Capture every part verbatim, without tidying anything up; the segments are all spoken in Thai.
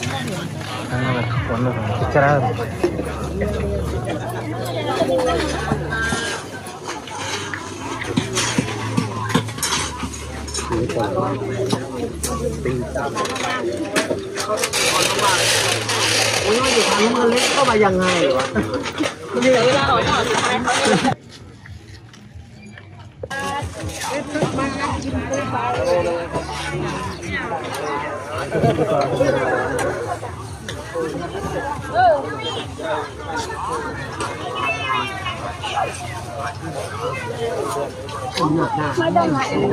ಒಂದು ಚೆನ್ನಾಗಿ อุ้ยมันอยู่ทางนู้นมันเล็กเข้ามายังไงวะเหลือเวลาหน่อยค่ะสุดท้ายไม่ต้องมาเอง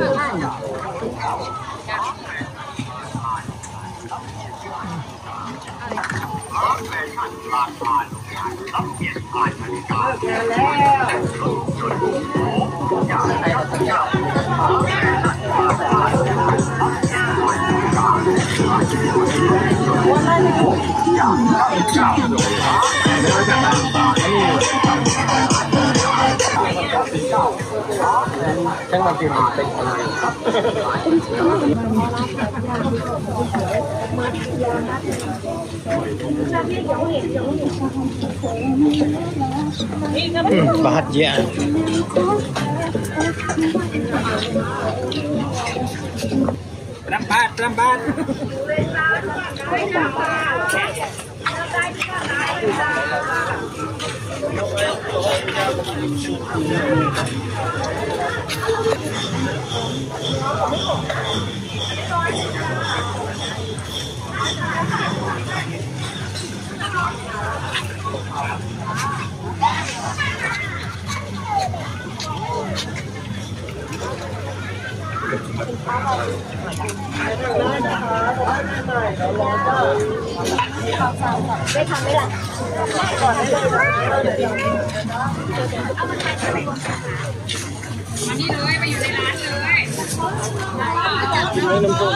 ช่างมันเป็นเป็นอะไร bahagia lambat lambatได้ทำไหมล่ะก่อนได้เลยมานี่เลยมาอยู่ในร้านเลยไม่น้ำส้ม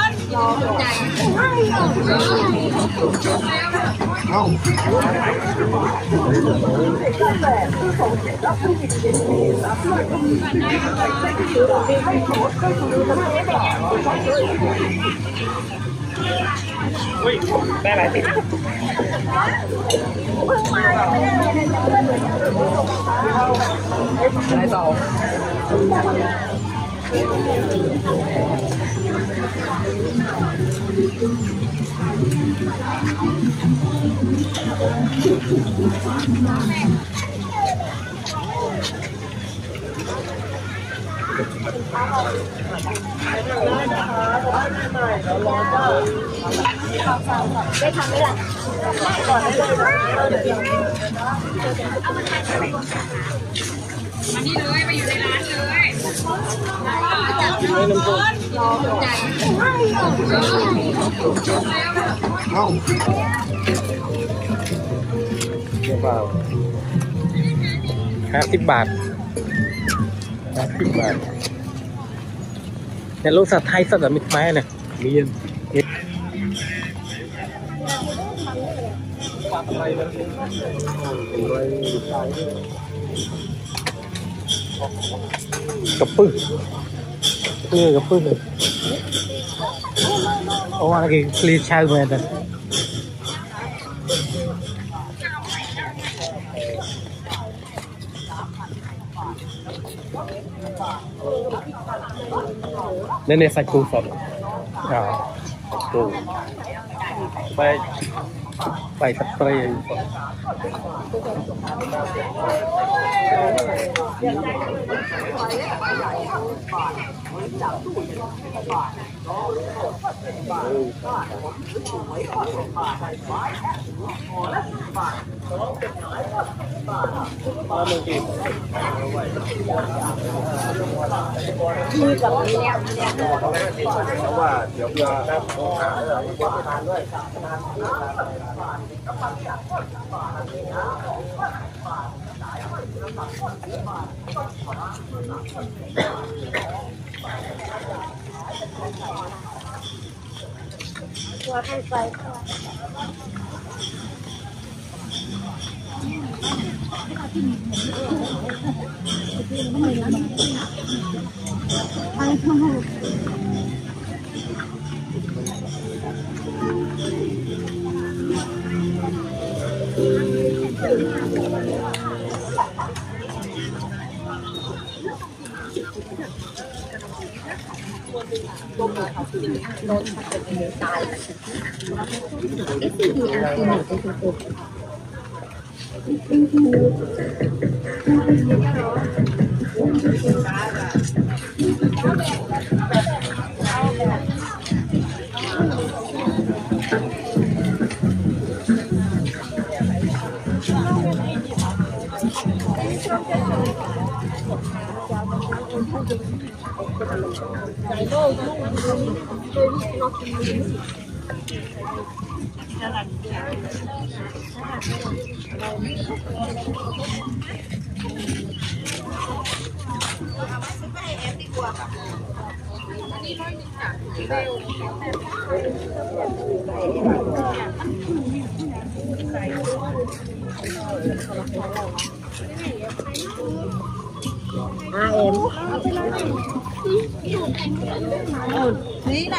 อุ้ยได้หลายติดอะไรต่อได้ทำไหมล่ะก่อนได้เลยมานี่เลยมาอยู่ในร้านเลยไม่น้ำส้มเอาเจ้าบ่าวห้าสิบบาทห้าสิบบาทแต่ลูกสัตว์ไทยสัตว์แบบมิดไม้เนี่ยมีเย็นกระปื้นี่กระปื้เลยโอ้อะไรกันคลีชาเหมือนกันเนี่ยเนี่ยใส่กุ้งสดอ่ากุ้งไปไปสเปรย์มือกับนี้เนี่ยเพราะว่าเดี๋ยวเพื่อได้ของหาทานด้วยว่าให้ไปอาเอ็มนี่นะ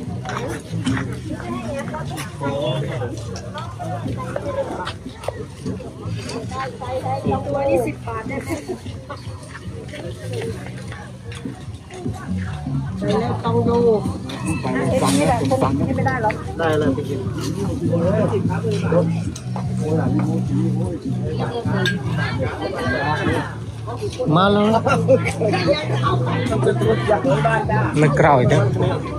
ตัวนี้สิบบาทได้ไหมไปแล้วต้องดูฟังนี่แหละฟังไม่ได้หรอได้เลยไปกินมาเลยไม่กล้าอีกนะ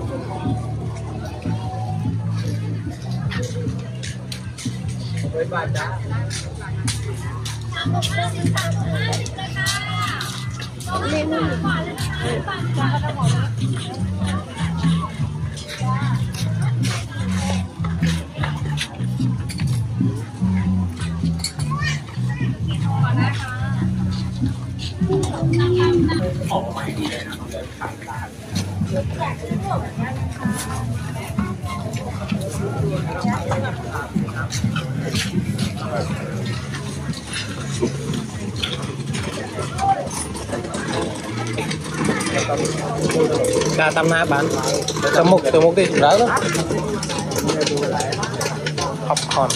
Đa tam na bán từ mục từ mục đi đó đó học còn